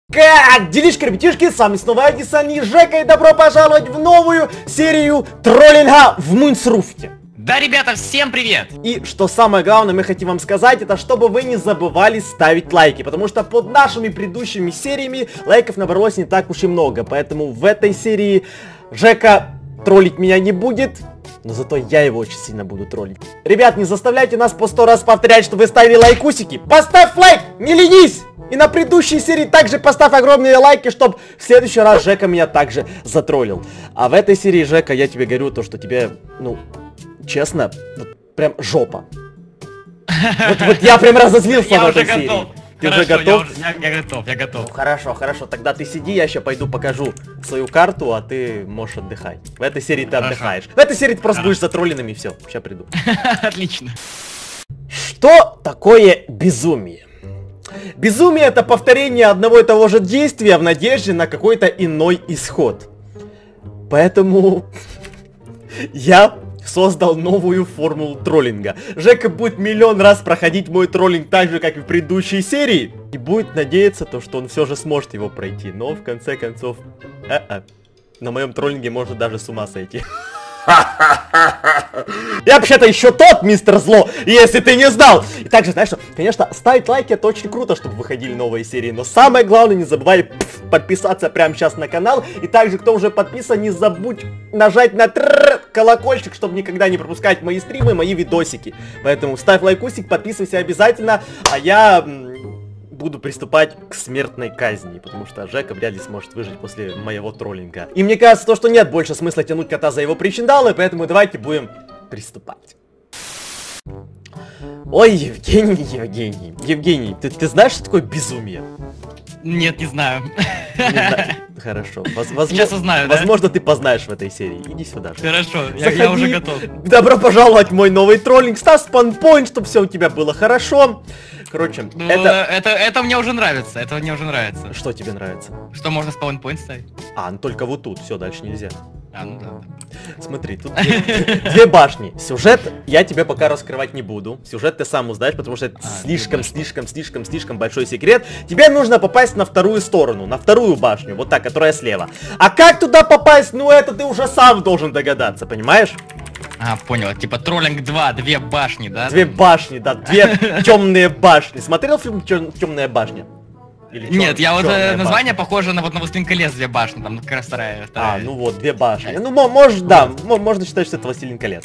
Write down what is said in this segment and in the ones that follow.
Как делишки, ребятишки, с вами снова Эдисон и Жека, и добро пожаловать в новую серию троллинга в Мунсруфте. Да, ребята, всем привет! И что самое главное, мы хотим вам сказать, это чтобы вы не забывали ставить лайки, потому что под нашими предыдущими сериями лайков набралось не так уж и много, поэтому в этой серии Жека троллить меня не будет, но зато я его очень сильно буду троллить. Ребят, не заставляйте нас по 100 раз повторять, что вы ставили лайкусики. Поставь лайк, не ленись! И на предыдущей серии также поставь огромные лайки, чтобы в следующий раз Жека меня также затроллил. А в этой серии, Жека, я тебе говорю то, что тебе, ну, честно, вот прям жопа. Вот я прям разозлился в этой серии. Ты уже готов? Я готов. Ну, хорошо, тогда ты сиди, я еще пойду покажу свою карту, а ты можешь отдыхать. В этой серии ты отдыхаешь. В этой серии ты просто будешь затролленным и все. Сейчас приду. Отлично. Что такое безумие? Безумие — это повторение одного и того же действия в надежде на какой-то иной исход. Поэтому я создал новую формулу троллинга. Жека будет миллион раз проходить мой троллинг так же, как и в предыдущей серии. И будет надеяться, что он все же сможет его пройти. Но в конце концов, на моем троллинге можно даже с ума сойти. Я вообще-то еще тот мистер Зло, если ты не знал. И также, знаешь что, конечно, ставить лайки — это очень круто, чтобы выходили новые серии. Но самое главное, не забывай подписаться прямо сейчас на канал. И также, кто уже подписан, не забудь нажать на колокольчик, чтобы никогда не пропускать мои стримы, мои видосики. Поэтому ставь лайкусик, подписывайся обязательно. А я буду приступать к смертной казни, потому что Жека вряд ли сможет выжить после моего троллинга. И мне кажется, то, что нет больше смысла тянуть кота за его причиндалы, поэтому давайте будем приступать. Ой, Евгений, ты знаешь, что такое безумие? Нет, не знаю. Хорошо. Сейчас узнаю, да? Возможно, ты познаешь в этой серии. Иди сюда. Хорошо, я уже готов. Добро пожаловать в мой новый троллинг. Ставь спанпоинт, чтобы все у тебя было хорошо. Короче, это мне уже нравится, Что тебе нравится? Что можно спаунпоинт ставить? Ну только вот тут, все, дальше нельзя. Ну да. Смотри, тут две башни. Сюжет я тебе пока раскрывать не буду. Сюжет ты сам узнаешь, потому что это слишком большой секрет. Тебе нужно попасть на вторую сторону, на вторую башню, вот та, которая слева. А как туда попасть, ну это ты уже сам должен догадаться, понимаешь? Понял, типа троллинг 2, две башни, да? Две башни, да, две темные башни. Смотрел фильм «Темная башня»? Нет, я вот название похоже на «Властелин колец», две башни, там как раз вторая. Ну вот, две башни. Ну, может, да, можно считать, что это «Властелин колец».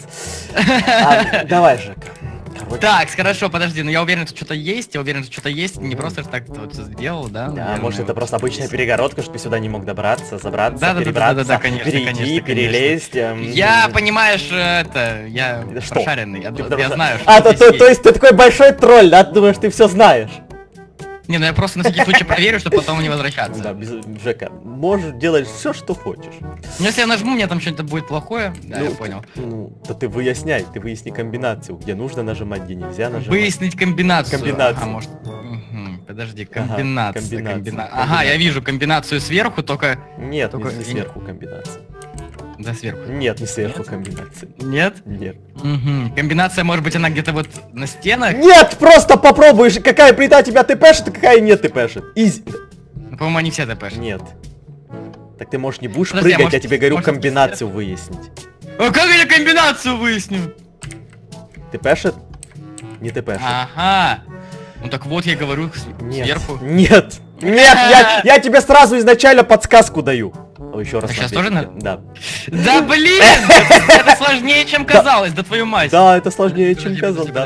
Давай, Жека. Так, хорошо, подожди, но я уверен, что что-то есть, не просто так вот сделал, да? Да, может это просто обычная перегородка, чтобы ты сюда не мог добраться, забраться, да, конечно, перейти, перелезть. Я, понимаешь, я прошаренный, я знаю, что то есть ты такой большой тролль, да? Ты думаешь, ты все знаешь? Не, ну я просто на всякий случай проверю, чтобы потом не возвращаться. Да, Жека, можешь делать все, что хочешь. Но если я нажму, у меня там что-то будет плохое. Да, я понял. То ты выясни комбинацию, где нужно нажимать, где нельзя нажимать. Выяснить комбинацию. Комбинацию. Может. Подожди, комбинация. Ага, я вижу комбинацию сверху, только... Нет, не сверху комбинация. Да, сверху. Нет, не сверху комбинация. Нет? Нет. Комбинация, может быть, она где-то вот на стенах? Нет, просто попробуешь, какая плита тебя тпшит, а какая нет тпшит. Изи. По-моему, они все тпшит. Нет. Так ты, может, не будешь прыгать, я тебе говорю комбинацию выяснить. А как я комбинацию выясню? Тпшит? Не тпшит. Ага. Ну так вот, я говорю сверху. Нет, я тебе сразу изначально подсказку даю. Еще раз. Сейчас тоже надо? Да. Да блин! Это сложнее, чем казалось, да твою мать. Да, это сложнее, чем казалось, да.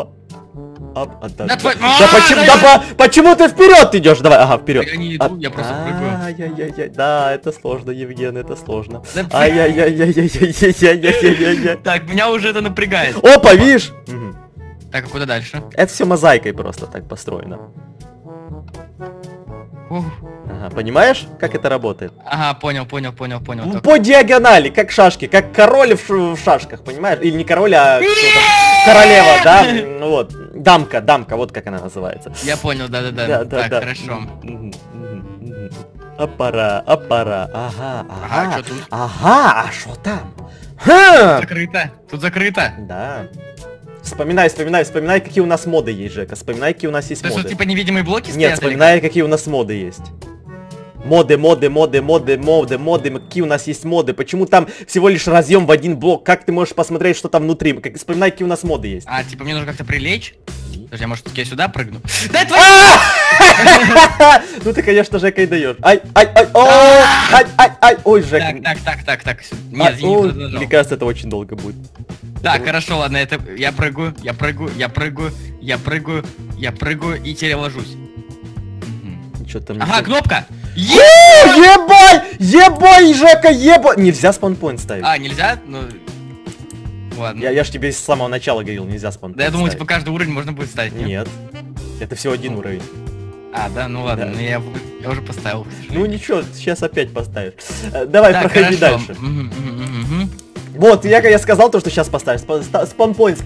Почему ты вперед идешь? Давай, ага, вперед. Я не иду, я просто прыгаю. Ай-яй-яй, да, это сложно, Евген, это сложно. Ай-яй-яй-яй-яй-яй-яй-яй. Так, меня уже это напрягает. Опа, видишь? Так, а куда дальше? Это все мозаикой просто так построено. Ага, понимаешь, как это работает? Ага, понял. По диагонали, как шашки, как король в шашках, понимаешь? Или не король, а королева, да? Вот, дамка, вот как она называется. Я понял, да. Так, хорошо. Аппара, ага, что тут? Ага, а что там? Тут закрыто. Да. Вспоминай, какие у нас моды есть, Жека. Вспоминай, какие у нас есть моды. Что, типа невидимые блоки стоят? Нет, вспоминай, какие у нас моды есть. Моды. Какие у нас есть моды? Почему там всего лишь разъем в один блок? Как ты можешь посмотреть, что там внутри? Как вспоминай, какие у нас моды есть. А, типа мне нужно как-то прилечь? Подожди, я, может, я сюда прыгну? Дай твой... Ну ты, конечно, Жека и даешь. Ай. Ой, Жека. Так. Нет, я не Мне нажал. кажется, это очень долго будет. Так, хорошо, ладно, это... Я прыгаю и теперь ложусь. Что там? Ага, кнопка! Ебай, Жека, ебай! Нельзя спаунпоинт ставить. А, нельзя? Ну... Ладно. Я ж тебе с самого начала говорил, нельзя спаунпоинт Да я думал, ставить. типа каждый уровень можно будет ставить, нет? Нет. Это всего один уровень. А, да, ну ладно, Да. ну я уже поставил. Ну ничего, сейчас опять поставишь. Давай, Так, проходи хорошо. дальше. Вот, я сказал то, что сейчас поставишь. Спаунпоинт.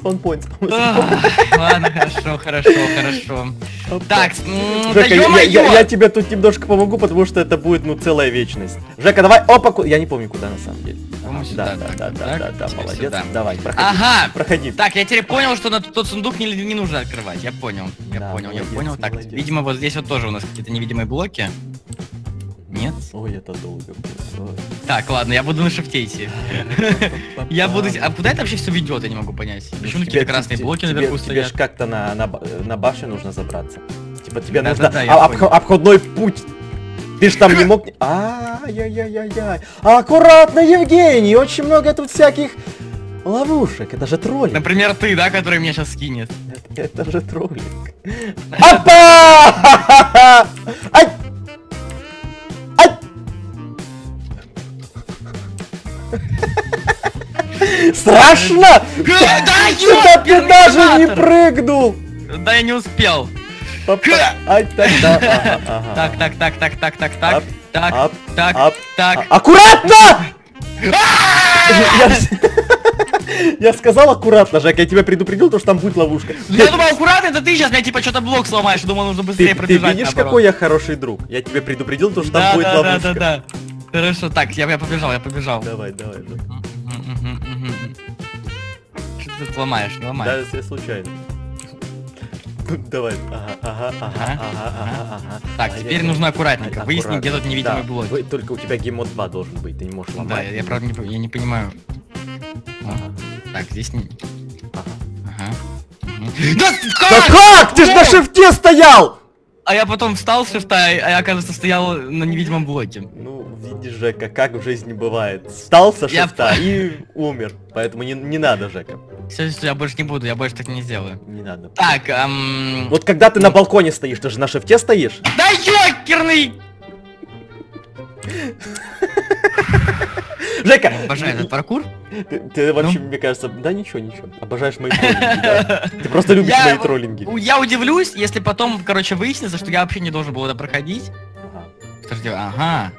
Ладно, хорошо. Так, да Жека, ё-моё! я тебе тут немножко помогу, потому что это будет, ну, целая вечность. Жека, давай, опа, я не помню, куда на самом деле. По-моему, сюда, Да, так, молодец. сюда. Давай, проходи. Ага! Проходи. Так, я теперь понял, что на тот сундук не нужно открывать. Я понял. Да, Я понял. Так, молодец. видимо, вот здесь вот тоже у нас какие-то невидимые блоки. Нет? Ой, это долго будет. Так, ладно, я буду на шифте идти. Я буду... А куда это вообще все ведет, я не могу понять. Почему какие-то красные блоки наверху Тебе ж стоят? как-то на башню нужно забраться. Типа тебе нужно Да-да-да, я понял. обходной путь. Ты ж там не мог... Ай-яй-яй-яй. Аккуратно, Евгений, очень много тут всяких ловушек. Это же троллинг. Например, ты, да, который меня сейчас скинет. Это же троллинг. Опа! Ай! Страшно? Да ты даже не прыгнул! Да я не успел. Ай, так. Так. Аккуратно! Я сказал аккуратно, Жек, я тебя предупредил, то что там будет ловушка. Я думал, аккуратно, это ты сейчас меня типа что-то блок сломаешь, думал, нужно быстрее Ты пробежать. видишь, наоборот. какой я хороший друг? Я тебе предупредил, то что там будет ловушка. Да. Хорошо, так, я побежал. Давай. Что ты тут ломаешь, не ломаешь? Да, если случайно. Давай. Ага. Так, теперь нужно аккуратненько. Выясни, где тут невидимый блок. Только у тебя геймод 2 должен быть, ты не можешь ломать. Да, я правда не понимаю. Так, здесь не... Ага. Да как? Ты ж на шифте стоял! А я потом встал с шифта, а я, оказывается, стоял на невидимом блоке. Ну, видишь, Жека, как в жизни бывает. Встал со Я шифта и умер. Поэтому не надо, Жека. Все, я больше не буду, я больше так не сделаю. Не надо. Так, Вот когда ты на балконе стоишь, ты же на шифте стоишь? Да ёкерный! Жека! Обожаю этот паркур. Ты вообще, мне кажется, да ничего. Обожаешь мои троллинги, да? Ты просто любишь мои троллинги. Я удивлюсь, если потом, короче, выяснится, что я вообще не должен был это проходить. Подожди, ага.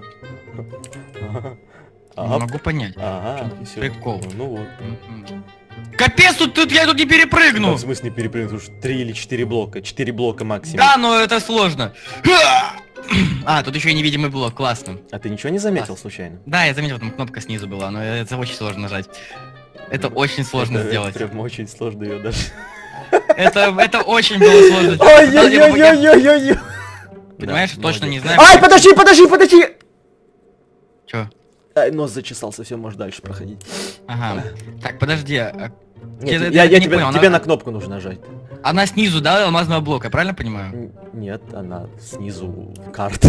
Не могу понять. Ага, всё. Прикол. Ну вот. Капец, я тут не перепрыгну! В смысле перепрыгнуть? Уж 3 или 4 блока. 4 блока максимум. Да, но это сложно. А, тут еще и невидимый блок, классно. А ты ничего не заметил случайно? Да, я заметил, там кнопка снизу была, но это очень сложно нажать. Это очень сложно Это сделать. прям очень сложно ее даже. Это очень было сложно. Ой-ой-ой-ой-ой-ой! Понимаешь, точно не знаю. Ай, подожди! Чё? Ай, нос зачесался, все, можешь дальше проходить. Ага. Так, подожди. Нет, Я не понял, тебе на кнопку нужно нажать. Она снизу, да, алмазного блока, правильно понимаю? Нет, она снизу карты.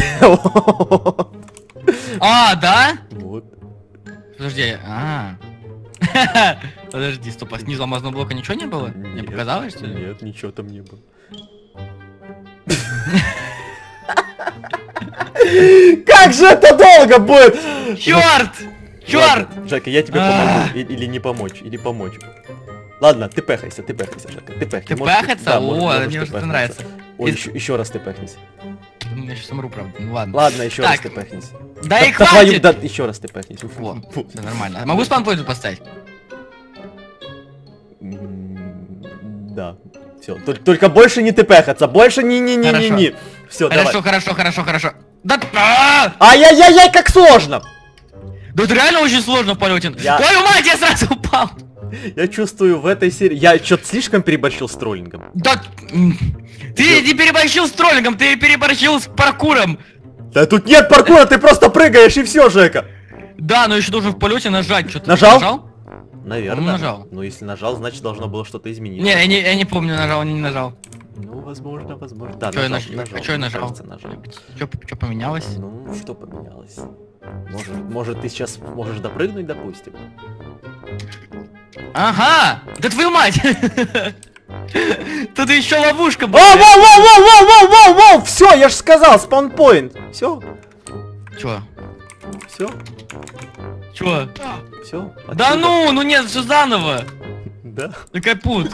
А, да? Вот. Подожди, Подожди, стоп, а снизу алмазного блока ничего не было? Мне Нет, показалось, что ли? Нет, ничего там не было. Как же это долго будет! Чёрт! Ладно, Жека, я тебе помогу. Или не помочь, или помочь. Ладно, ты пехайся, Жека. Ты пехайся. Ты пехаться? О, мне уже это нравится. Ой, еще раз ты пехнись. Я сейчас умру, правда. Ну ладно. Ладно, еще раз Так. ты пехнись. Да и твою, хватит! да, еще раз ты пехнись. Во, всё нормально. А могу спаунпоинт тут поставить? Да. Все. Только больше не ты пехаться. Больше не. Все, давай. Хорошо. Да! Ай-яй-яй-яй, как сложно! Да это реально очень сложно в полете. Я- Твою мать, я сразу упал! Я чувствую в этой серии... Я что-то слишком переборщил с троллингом. Да... Ты не переборщил с троллингом, ты переборщил с паркуром! Да тут нет паркура, ты просто прыгаешь и все, Жека. Да, но еще должен в полете нажать. Что-то Нажал? Наверное. Нажал. Ну, если нажал, значит должно было что-то измениться. Не, я не помню, нажал, не нажал. Ну, возможно. Да, Что я нажал. нажал? А что я нажал? Кажется, нажал. Что поменялось? Ну, что поменялось? Может, ты сейчас можешь допрыгнуть, допустим? Ага! Да твою мать! Тут еще ловушка была. Воу! Все, я же сказал, спаунпоинт. Все, Чё? все, Чё? все. Да ну нет, все заново. Да. Да капут.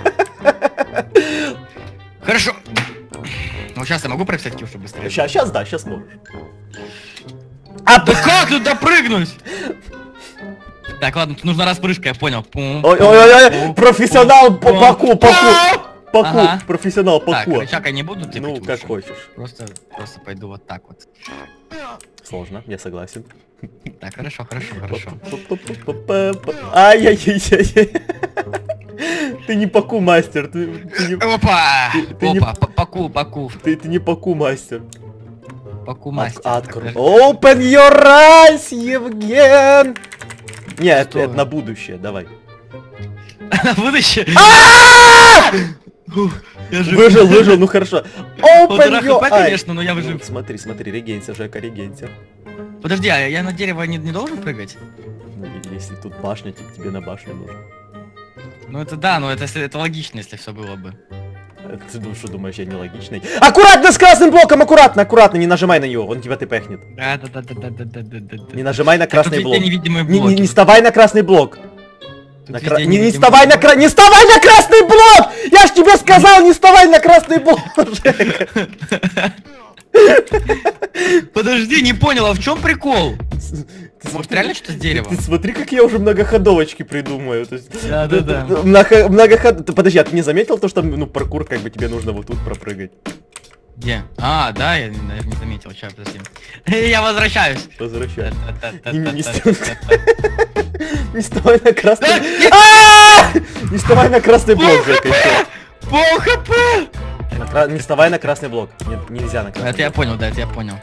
Хорошо. Ну сейчас я могу прописать килл, чтобы быстрее? Сейчас можешь. Да как тут допрыгнуть? Так, ладно, тут нужна распрыжка, я понял. Ой, профессионал по паку. Ага. Профессионал Так, паку. рычаг я не буду тыкать Ну, как лучше. хочешь. Просто пойду вот так вот. Сложно, я согласен. Так, хорошо. Ай-яй-яй-яй. Ты не паку мастер. Опа! Ты не- Опа, паку. Ты не паку мастер. Паку мастер. Открой. Open your eyes, Евген! Нет, Что? это на будущее, давай. На будущее? Я жив. Выжил, ну хорошо. Open Вот your РХП, eyes. конечно, но я Ну, выжив. смотри, регенься, Жека, регенься. Подожди, а я на дерево не должен прыгать? Ну, если тут башня, тебе на башню нужно. Ну это да, но это логично, если все было бы. Ты что думаешь, я нелогичный? Аккуратно с красным блоком, аккуратно, не нажимай на него, он тебя тпхнет. Да. Не нажимай на красный Тут блок. везде невидимые Не блоки. вставай на красный блок. Тут Не везде вставай на невидимые не вставай на красный блок! Я ж тебе сказал, не вставай на красный блок, Жека. блоки. Подожди, не понял, а в чем прикол? Может реально что-то с деревом? Ты смотри, как я уже многоходовочки придумаю. То есть, Да. Подожди, а ты не заметил то, что ну паркур, как бы тебе нужно вот тут пропрыгать? Где? А, да, я даже не заметил, сейчас, подожди. Я возвращаюсь. Возвращай. Та-та-та-та-та-та. Не вставай на красный... Да, нет! Не вставай на красный блок, Жека, еще. Пол хп! Не вставай на красный блок. Нет, нельзя на красный Это я блок. понял, да, это я понял.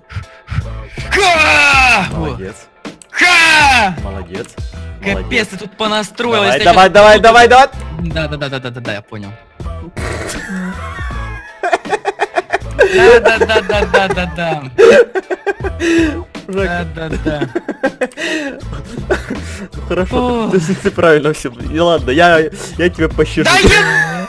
Ха! Молодец. Ха! Молодец. Капец, ты тут понастроил. Давай, если я давай. щас- Да, я понял. Да. Жека, Да. хорошо, Ох. ты правильно все. И ладно, я тебя пощажу. Да я...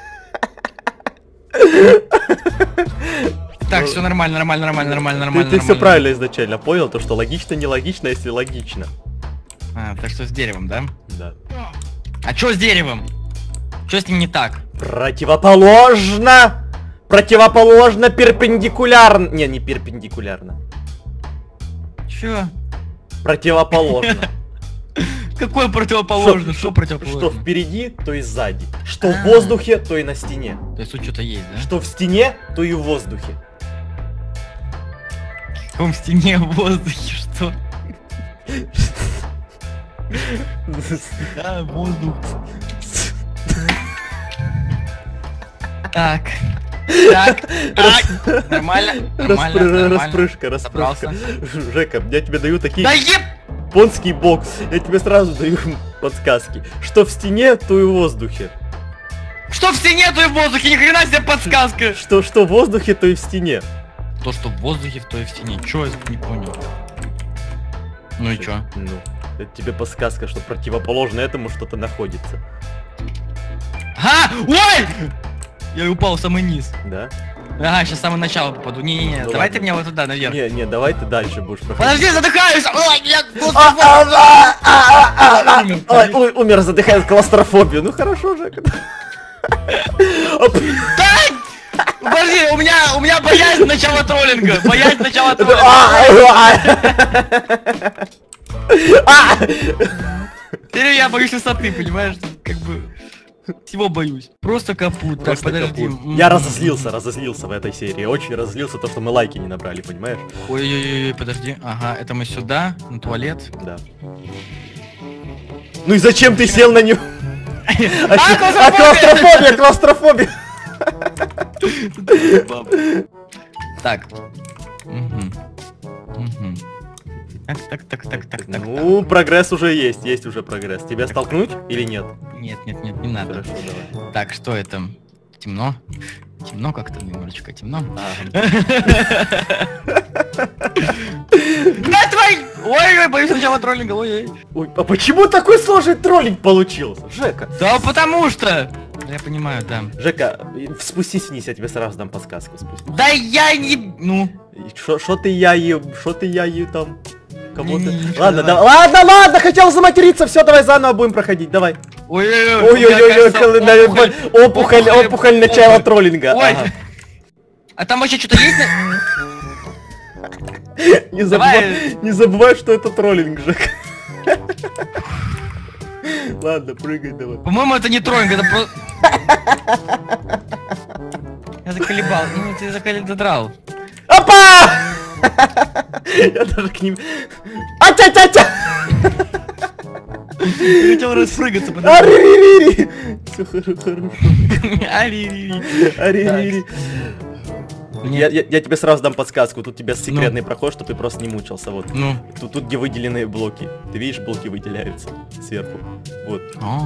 Так, все нормально. Ты все правильно изначально понял, то что логично, нелогично, если логично. А, так что с деревом, да? Да. А что с деревом? Что с ним не так? Противоположно, перпендикулярно. Не перпендикулярно. Чё? Противоположно. Какое противоположно? Что Что противоположно? впереди, то и сзади. Что в воздухе, то и на стене. То есть тут что-то есть, да? Что в стене, то и в воздухе. В каком стене в воздухе, что? Да, воздух. Так. Нормально. Распрыжка. Собрался. Жека, я тебе даю такие Да еб! японский бокс. Я тебе сразу даю подсказки. Что в стене, то и в воздухе. Что в стене, то и в воздухе, ни хрена себе подсказка! Что в воздухе, то и в стене. То, что в воздухе, то и в стене. Чё, я не понял. Ну и чё? Ну, это тебе подсказка, что противоположно этому что-то находится. А! Ой! Я упал в самый низ. Да? Ага, сейчас с самого начала попаду. Не-не-не, Ну давай ты ладно. меня вот туда, наверх. Не, давай ты дальше будешь проходить. Подожди, задыхаюсь! Ой, я... Ой, умер, задыхает клаустрофобию. Ну хорошо, Жека. Подожди, у меня боязнь начала троллинга. Боязнь начала троллинга. Теперь я боюсь высоты, понимаешь? Как бы... Всего боюсь. Просто капут. Так, Просто подожди. капут. Я разозлился в этой серии. Очень разозлился, то, что мы лайки не набрали, понимаешь? Ой-ой-ой, подожди. Ага, это мы сюда, на туалет. Да. Ну и зачем ты сел на него? Клаустрофобия! Так. Так. Ну, прогресс уже есть уже прогресс. Тебя столкнуть или нет? Нет, не надо. Хорошо, давай. Так, что это? Темно? Темно как-то, немножечко темно. Да твой! Ой, боюсь сначала троллинга, ой. Ой, а почему такой сложный троллинг получился, Жека? Да потому что! Я понимаю, да. Жека, спустись вниз, я тебе сразу дам подсказку. Спустись. Да я не... Ну... Шо ты яю там? Кому-то... Не, Ладно, давай. ладно, хотел заматериться, все, давай заново будем проходить, давай. Ой-ой-ой, опухоль начала троллинга. Ой. Ага. А там вообще что-то есть? Не забывай, что это троллинг, Жека. Ладно, прыгай давай. По-моему, это не троллинг, это просто... Я заколебал, ну ты задрал. Опа! Я даже к ним... А-тя-тя-тя! Я хотел распрыгаться, Ари-ри-ри! Все хорошо. Ари-ри-ри. Я тебе сразу дам подсказку, тут у тебя секретный проход, чтобы ты просто не мучился, вот. Ну. Тут где выделенные блоки. Ты видишь, блоки выделяются сверху. Вот.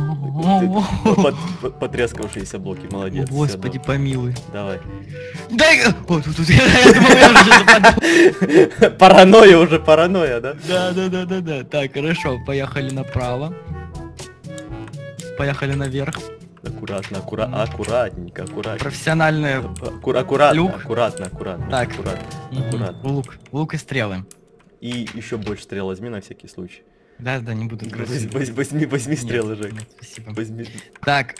Потрескавшиеся блоки, молодец. Господи, помилуй. Давай. Дай! О, тут я думал, я уже западу. Паранойя, да? Да. Так, хорошо, поехали направо. Поехали наверх. Аккуратненько. Профессиональная... Аккуратно. Так. Аккуратно. Лук и стрелы. И еще больше стрел возьми на всякий случай. Да, не буду. Возьми стрелы, Жек. Спасибо. Возьми. Так.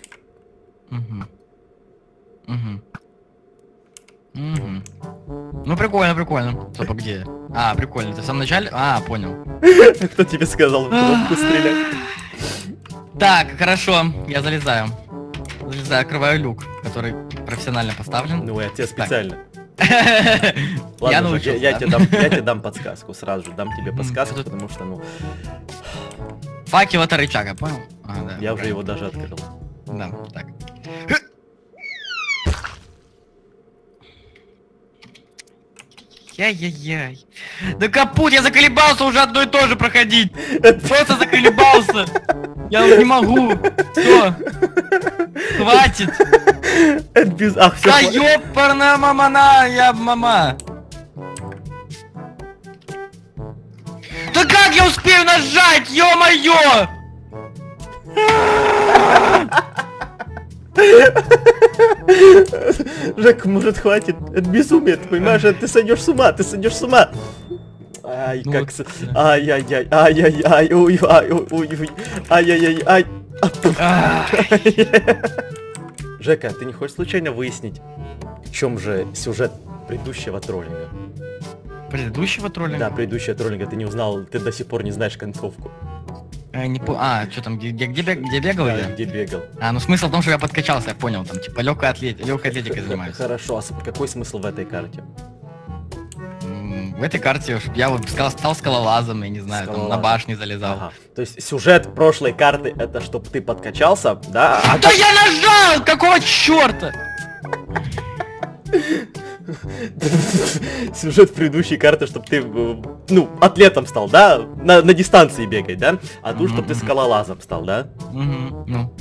Ну прикольно. Стоп, а где? А, прикольно. Ты в самом начале? А, понял. Кто тебе сказал в кнопку стрелять? Так, хорошо. Я залезаю, открываю люк, который профессионально поставлен. Ну, я тебе специально. Я Ладно, научился. я тебе дам подсказку, сразу же дам тебе подсказку, потому что, ну... Факел это рычага, понял? Я уже его даже открыл. Да, так. Яй-яй-яй. Да капут, я заколебался уже одно и то же проходить. Просто заколебался. Я уже не могу. Все. Хватит. Это без... Ах, все. Да ёпарная мамана, я мама. Да как я успею нажать, ё-моё! Жек, может, хватит? Это безумие, ты понимаешь? Ты сойдешь с ума, Ай, ну как... вот, Ай-яй-яй, ай-яй-яй, ой-ой-ой, ай-яй-яй, Жека, ты не хочешь случайно выяснить, в чем же сюжет предыдущего троллинга? Предыдущего троллинга? Да, предыдущего троллинга ты не узнал, ты до сих пор не знаешь концовку. Что там, где бегал Да, я? где бегал. Ну смысл в том, что я подкачался, я понял, там типа легкой атлетикой занимаюсь. Хорошо, а какой смысл в этой карте? В этой карте я вот стал скалолазом, я не знаю, там на башне залезал. Ага. То есть сюжет прошлой карты это чтобы ты подкачался, да? Да я нажал! Какого черта? Сюжет предыдущей карты, чтобы ты, ну, атлетом стал, да? На дистанции бегать, да? А тут, чтобы ты скалолазом стал, да? Ну.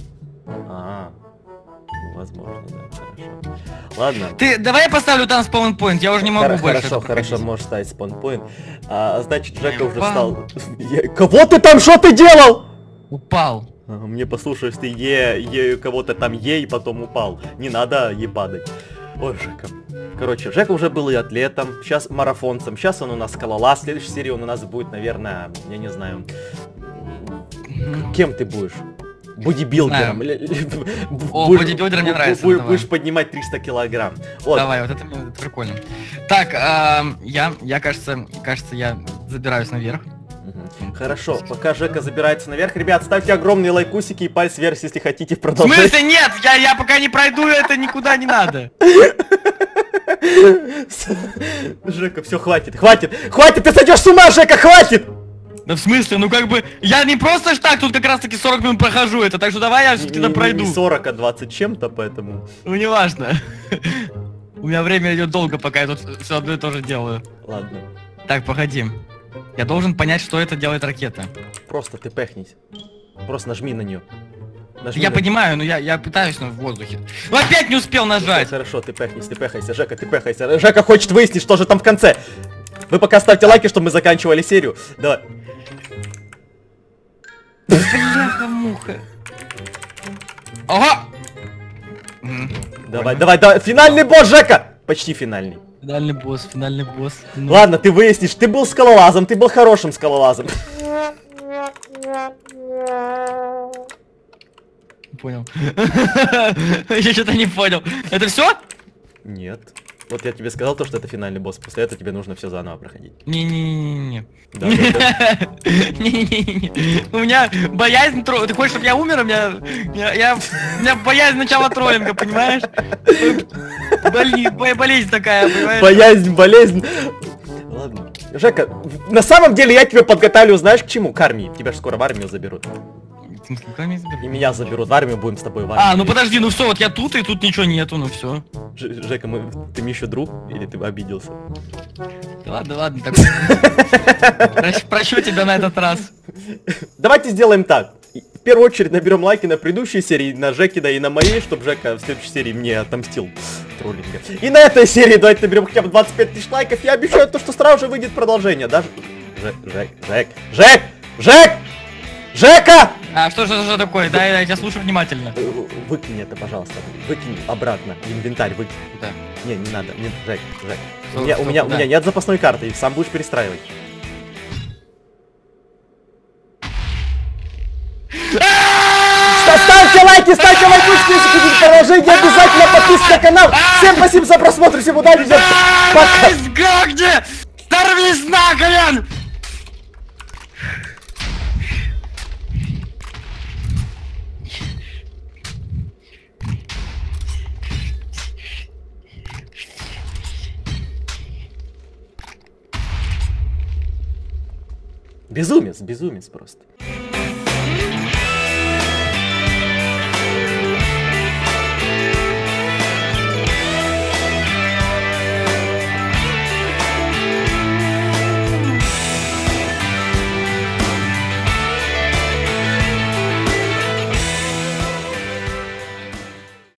Возможно, да, хорошо. Ладно. Давай я поставлю там спаунпоинт, я уже не могу больше. Хорошо, можешь ставить спаунпоинт. Значит, Жека уже встал. Кого ты там, что ты делал? Упал. Мне послушаешь, ты кого-то там и потом упал. Не надо падать. Ой, Жека. Короче, Жека уже был и атлетом, сейчас марафонцем, сейчас он у нас скалолаз, в следующей серии он у нас будет, наверное, я не знаю, кем ты будешь? Бодибилдером. Бодибилдер мне нравится. Будешь поднимать 300 килограмм. Вот. Давай, вот это прикольно. Так, я, кажется, я забираюсь наверх. Хорошо, пока Жека забирается наверх, ребят, ставьте огромные лайкусики и пальцы вверх, если хотите продолжать. В смысле нет? Я пока не пройду, это никуда не надо. Жека, все, хватит, ты сойдешь с ума, Жека, хватит! Да в смысле, ну как бы, я не просто ж так тут как раз таки 40 минут прохожу это, так что давай я все-таки пройду. Не 40, а 20 чем-то, поэтому... Ну не важно. У меня время идет долго, пока я тут все одно и то же делаю. Ладно. Так, погоди. Я должен понять, что это делает ракета. Просто ты пехнись. Просто нажми на нее. Нажми Я на... понимаю, но я пытаюсь, но в воздухе. Ну, опять не успел нажать! Хорошо, ты пехнись, ты пехайся. Жека, ты пехайся. Жека хочет выяснить, что же там в конце. Вы пока ставьте лайки, чтобы мы заканчивали серию. Давай. Бляха-муха. Ага! Давай, давай, давай. Финальный босс, Жека! Почти финальный. Финальный босс, финальный босс. Ну. Ладно, ты выяснишь, ты был скалолазом, ты был хорошим скалолазом. Понял. Я что-то не понял. Это все? Нет. Вот я тебе сказал то, что это финальный босс. После этого тебе нужно все заново проходить. Не-не-не-не. Да, да, да. Не-не-не. У меня боязнь троллинга. Ты хочешь, чтобы я умер? У меня боязнь начала троллинга, понимаешь? Болезнь такая, понимаешь? Боязнь. Ладно. Жека, на самом деле я тебя подготавливаю, знаешь, к чему? К армии. Тебя же скоро в армию заберут. И меня заберут в армию, будем с тобой в армию. А, ну подожди, ну все, вот я тут, и тут ничего нету, ну все. Жека, ты мне еще друг? Или ты обиделся? Ладно, ладно, так. Прощу тебя на этот раз. Давайте сделаем так. В первую очередь наберем лайки на предыдущей серии, на Жекина и на моей, чтобы Жека в следующей серии мне отомстил троллинга. И на этой серии давайте наберем хотя бы 25 тысяч лайков. Я обещаю то, что сразу же выйдет продолжение. Даже... Жека! А что же такое? Да, я тебя слушаю внимательно. Выкинь это, пожалуйста. Выкинь обратно. Инвентарь выкинь. Да. Не надо. Жек. Что, У меня нет запасной карты, и сам будешь перестраивать. Ставьте лайки, ставьте лайкушки, если хотите продолжение, обязательно подписывайтесь на канал. Всем спасибо за просмотр, всем удачи, всем пока. Сгогни! Сорвись нахрен! Безумец просто.